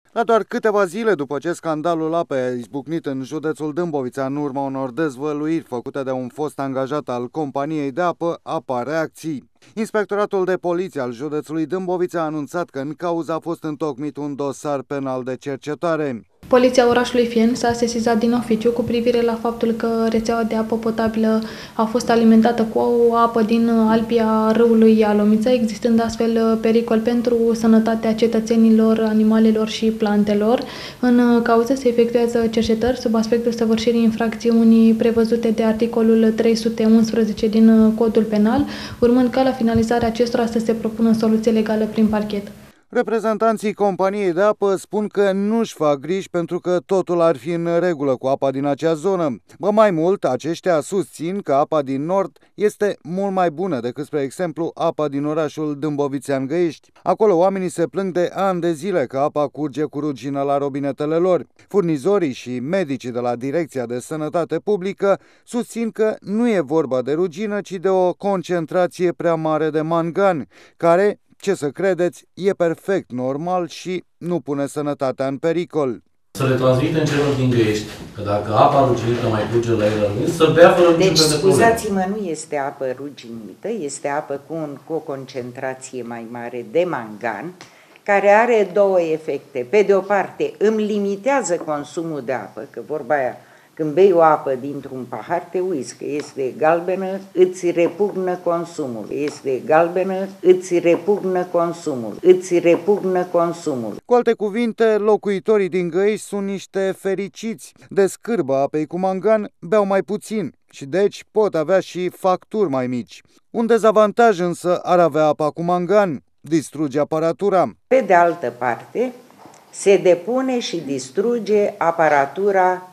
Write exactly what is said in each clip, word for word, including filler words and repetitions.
La doar câteva zile după ce scandalul apei a izbucnit în județul Dâmbovița în urma unor dezvăluiri făcute de un fost angajat al companiei de apă, apar reacții. Inspectoratul de poliție al județului Dâmbovița a anunțat că în cauză a fost întocmit un dosar penal de cercetare. Poliția orașului Fieni s-a sesizat din oficiu cu privire la faptul că rețeaua de apă potabilă a fost alimentată cu o apă din albia râului Ialomița, existând astfel pericol pentru sănătatea cetățenilor, animalelor și plantelor. În cauză se efectuează cercetări sub aspectul săvârșirii infracțiunii prevăzute de articolul trei sute unsprezece din Codul Penal, urmând ca la finalizarea acestora să se propună soluție legală prin parchet. Reprezentanții companiei de apă spun că nu-și fac griji pentru că totul ar fi în regulă cu apa din acea zonă. Bă, mai mult, aceștia susțin că apa din nord este mult mai bună decât, spre exemplu, apa din orașul Dâmbovițean-Găiești. Acolo oamenii se plâng de ani de zile că apa curge cu rugină la robinetele lor. Furnizorii și medicii de la Direcția de Sănătate Publică susțin că nu e vorba de rugină, ci de o concentrație prea mare de mangan, care, ce să credeți, e perfect normal și nu pune sănătatea în pericol. Să le transmitem celor din Găiești că dacă apa ruginită mai curge la el, să bea fără niciun Deci, fel de scuzați-mă, nu este apă ruginită, este apă cu, un, cu o concentrație mai mare de mangan, care are două efecte. Pe de o parte, îmi limitează consumul de apă, că vorba aia, când bei o apă dintr-un pahar, te uiți că este galbenă, îți repugnă consumul. Este galbenă, îți repugnă consumul. Îți repugnă consumul. Cu alte cuvinte, locuitorii din Găiești sunt niște fericiți. De scârba apei cu mangan beau mai puțin și deci pot avea și facturi mai mici. Un dezavantaj însă ar avea apa cu mangan: distruge aparatura. Pe de altă parte, se depune și distruge aparatura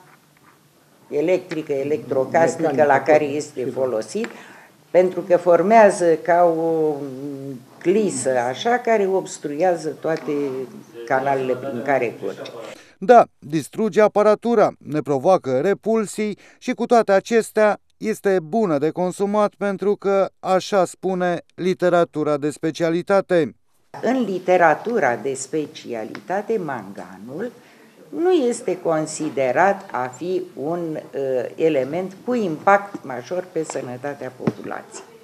electrică, electrocasnică la care este folosit, pentru că formează ca o clisă așa care obstruează toate canalele prin care curge. Da, distruge aparatura, ne provoacă repulsii și cu toate acestea este bună de consumat pentru că așa spune literatura de specialitate. În literatura de specialitate, manganul nu este considerat a fi un uh, element cu impact major pe sănătatea populației.